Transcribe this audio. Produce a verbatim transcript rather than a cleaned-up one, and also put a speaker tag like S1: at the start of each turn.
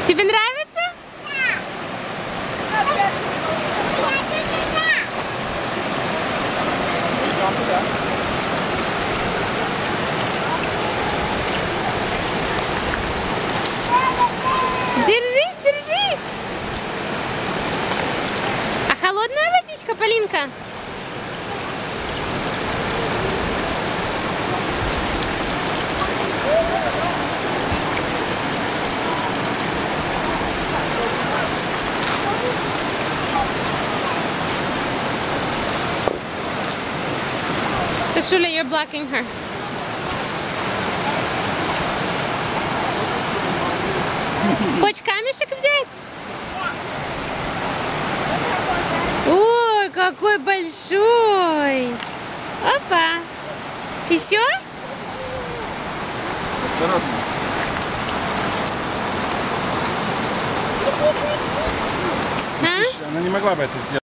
S1: Тебе нравится? Держись, держись! А холодная водичка, Полинка? Сашуля, you're blocking her. Хочешь камешек взять? Ой, какой большой! Опа! Еще?
S2: Осторожно.
S1: А?
S2: Она не могла бы это сделать.